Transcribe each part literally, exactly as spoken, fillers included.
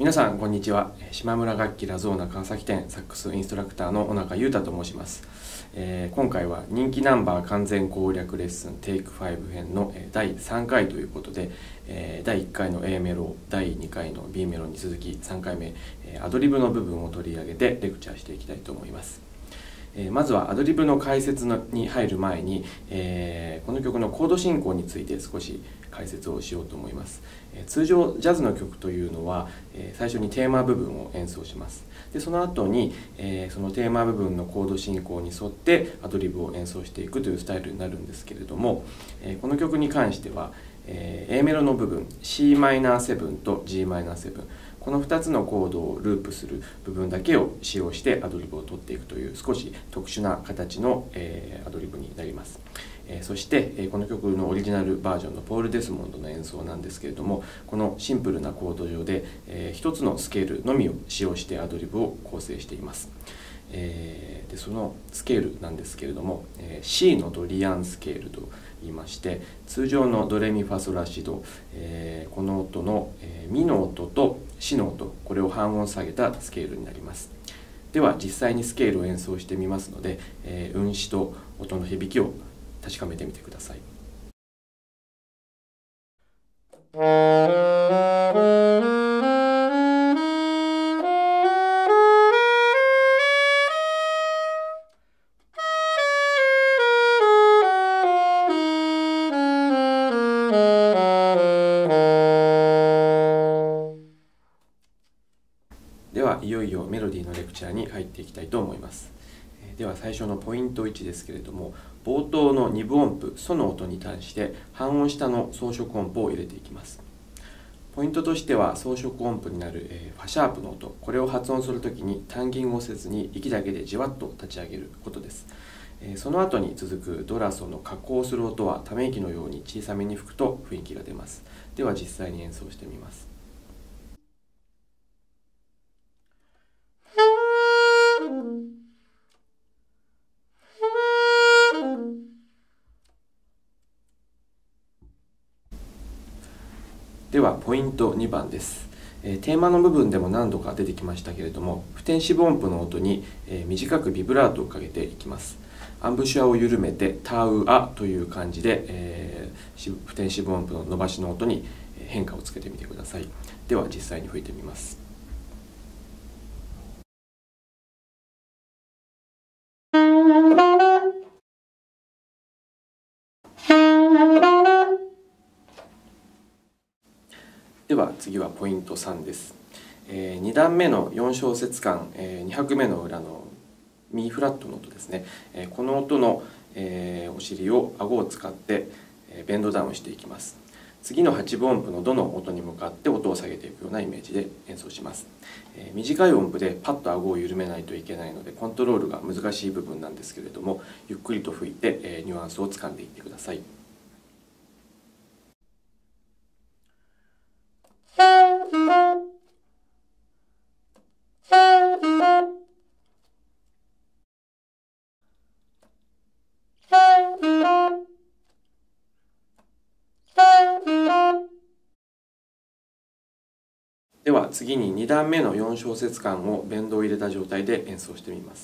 皆さんこんにちは。島村楽器ラゾーナ川崎店サックスインストラクターの小中裕太と申します。えー、今回は人気ナンバー完全攻略レッスンテイクファイブ編のだいさんかいということで、えー、だいいっかいの A メロ、だいにかいの B メロに続きさんかいめアドリブの部分を取り上げてレクチャーしていきたいと思います。えー、まずはアドリブの解説のに入る前に、えー、この曲のコード進行について少し解説をしようと思います。えー、通常ジャズの曲というのは、えー、最初にテーマ部分を演奏します。でその後に、えー、そのテーマ部分のコード進行に沿ってアドリブを演奏していくというスタイルになるんですけれども、えー、この曲に関しては、えー、A メロの部分 シーマイナーセブン と ジーマイナーセブン、このふたつのコードをループする部分だけを使用してアドリブを取っていくという少し特殊な形の、えー、アドリブになります。えー、そして、えー、この曲のオリジナルバージョンのポール・デスモンドの演奏なんですけれども、このシンプルなコード上で、えー、ひとつのスケールのみを使用してアドリブを構成しています。えー、でそのスケールなんですけれども、えー、C のドリアンスケールと言いまして、通常のドレミファソラシド、えー、この音の、えー、ミの音とシの音、これを半音下げたスケールになります。では実際にスケールを演奏してみますので、えー、運指と音の響きを確かめてみてください。ではいよいよメロディーのレクチャーに入っていきたいと思います。では最初のポイントいちですけれども、冒頭のにぶ音符ソの音に対して半音下の装飾音符を入れていきます。ポイントとしては装飾音符になる、えー、ファシャープの音、これを発音するときに単銀をせずに息だけでじわっと立ち上げることです。えー、その後に続くドラソの加工する音はため息のように小さめに吹くと雰囲気が出ます。では実際に演奏してみます。ではポイントにばんです。えー、テーマの部分でも何度か出てきましたけれども、不転四分音符の音に、えー、短くビブラートをかけていきます。アンブシュアを緩めてタウアという感じで、えー、不転四分音符の伸ばしの音に変化をつけてみてください。では実際に吹いてみます。では次はポイントさんです。えー、にだんめのよん小節間、えー、に拍目の裏のミフラットの音ですね。えー、この音の、えー、お尻を顎を使って、えー、ベンドダウンしていきます。次のはちぶ音符のどの音に向かって音を下げていくようなイメージで演奏します。えー、短い音符でパッと顎を緩めないといけないのでコントロールが難しい部分なんですけれども、ゆっくりと吹いて、えー、ニュアンスをつかんでいってください。では次ににだんめのよん小節間をベンドを入れた状態で演奏してみます。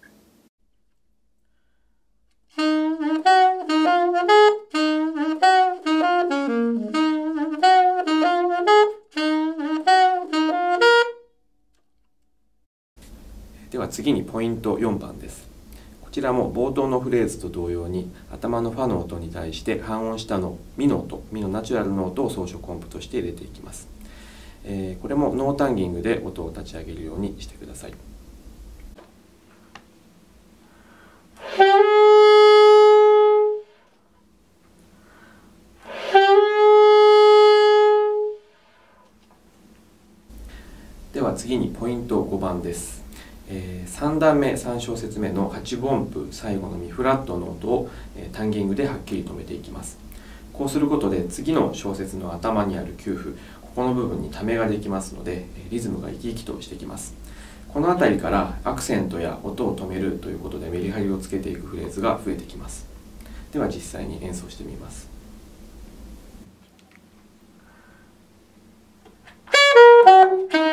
では次にポイントよんばんです。こちらも冒頭のフレーズと同様に頭のファの音に対して半音下のミの音、ミのナチュラルの音を装飾音符として入れていきます。えー、これもノータンギングで音を立ち上げるようにしてください。では次にポイントごばんです。えー、さんだんめさん小節目のはちぶ音符最後のミフラットの音を、えー、タンギングではっきり止めていきます。こうすることで次の小節の頭にあるきゅうふ、ここの部分にためができますのでリズムが生き生きとしてきます。この辺りからアクセントや音を止めるということでメリハリをつけていくフレーズが増えてきます。では実際に演奏してみます。Thank you.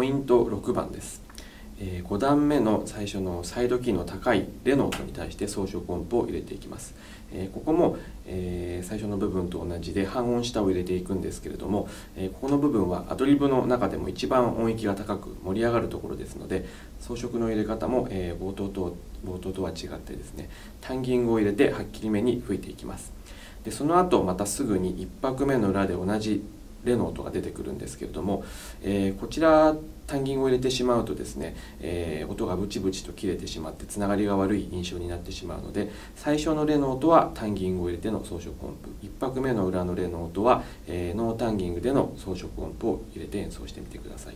イントろくばんです。えー、ごだんめの最初のサイドキーの高いレの音に対して装飾音符を入れていきます。えー、ここも、えー、最初の部分と同じで半音下を入れていくんですけれども、えー、ここの部分はアドリブの中でも一番音域が高く盛り上がるところですので、装飾の入れ方も、えー、冒頭と冒頭とは違ってですね、タンギングを入れてはっきりめに吹いていきます。でその後またすぐにいっぱくめの裏で同じレの音が出てくるんですけれども、えー、こちらタンギングを入れてしまうとですね、えー、音がブチブチと切れてしまってつながりが悪い印象になってしまうので、最初のレの音はタンギングを入れての装飾音符、いっぱくめの裏のレの音は、えー、ノータンギングでの装飾音符を入れて演奏してみてください。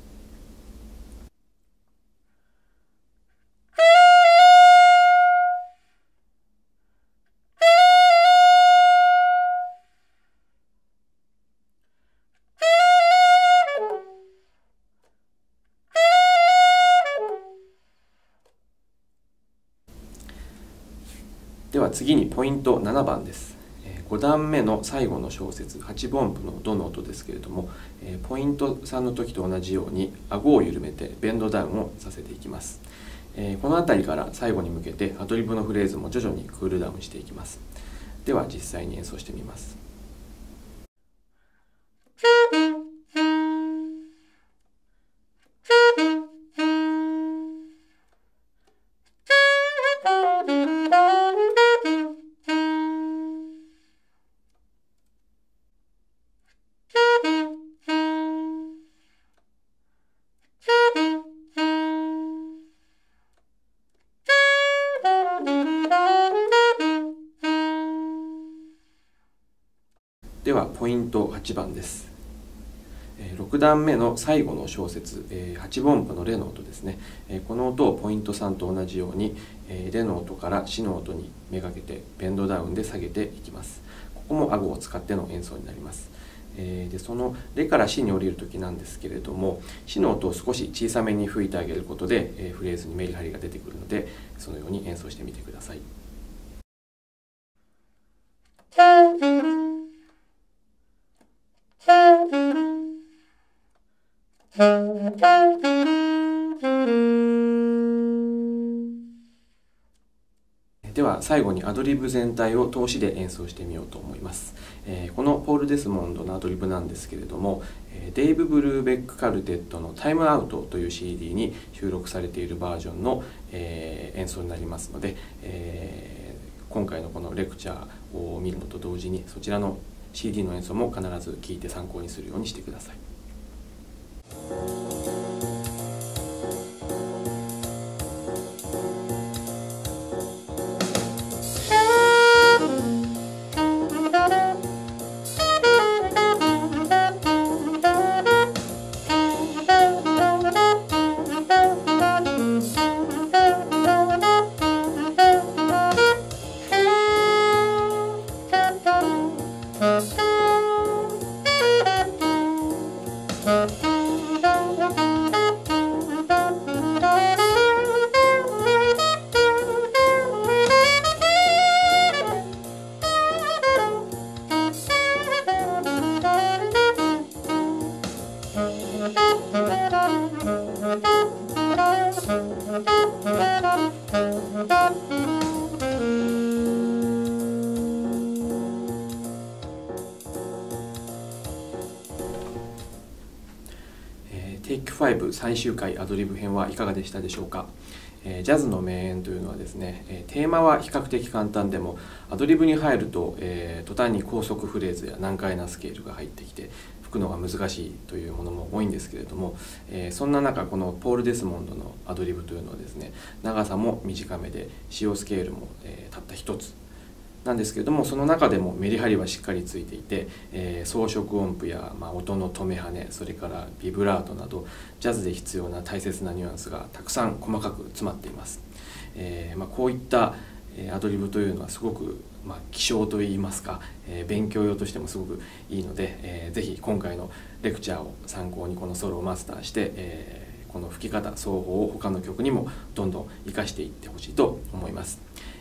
では次にポイントななばんです。ごだんめの最後の小節はちぶ音符のドの音ですけれども、ポイントさんの時と同じように顎を緩めてベンドダウンをさせていきます。この辺りから最後に向けてアドリブのフレーズも徐々にクールダウンしていきます。では実際に演奏してみます。ではポイントはちばんです。ろくだんめの最後の小節はちぶ音符のレの音ですね。この音をポイントさんと同じようにレの音からシの音にめがけてベンドダウンで下げていきます。ここも顎を使っての演奏になります。でそのレからシに降りる時なんですけれども、シの音を少し小さめに吹いてあげることでフレーズにメリハリが出てくるので、そのように演奏してみてください。では最後にアドリブ全体を通しで演奏してみようと思います。えー、このポール・デスモンドのアドリブなんですけれども、デイブ・ブルーベック・カルテットのタイムアウトという シーディー に収録されているバージョンの、えー、演奏になりますので、えー、今回のこのレクチャーを見るのと同時にそちらの シーディー の演奏も必ず聴いて参考にするようにしてください。テイクファイブ最終回アドリブ編はいかがでしたでしょうか。えー、ジャズの名演というのはですね、えー、テーマは比較的簡単でもアドリブに入ると、えー、途端に高速フレーズや難解なスケールが入ってきて吹くのが難しいというものも多いんですけれども、えー、そんな中このポール・デスモンドのアドリブというのはですね、長さも短めで使用スケールも、えー、たった一つなんですけれども、その中でもメリハリはしっかりついていて、えー、装飾音符や、まあ、音の止め跳ね、それからビブラートなどジャズで必要な大切なニュアンスがたくさん細かく詰まっています。えーまあ、こういったアドリブというのはすごく、まあ、希少といいますか、えー、勉強用としてもすごくいいので、えー、ぜひ今回のレクチャーを参考にこのソロをマスターして、えー、この吹き方奏法を他の曲にもどんどん活かしていってほしいと思います。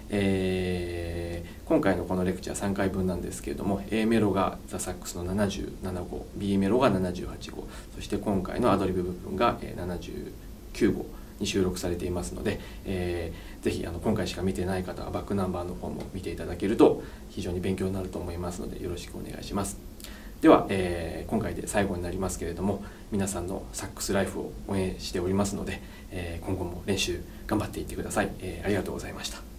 えー、今回のこのレクチャーさんかいぶんなんですけれども、 A メロがザ・サックスのななじゅうななごう、 B メロがななじゅうはちごう、そして今回のアドリブ部分がななじゅうきゅうごうに収録されていますので、えー、ぜひあの今回しか見てない方はバックナンバーの方も見ていただけると非常に勉強になると思いますので、よろしくお願いします。では、えー、今回で最後になりますけれども、皆さんのサックスライフを応援しておりますので、えー、今後も練習頑張っていってください。えー、ありがとうございました。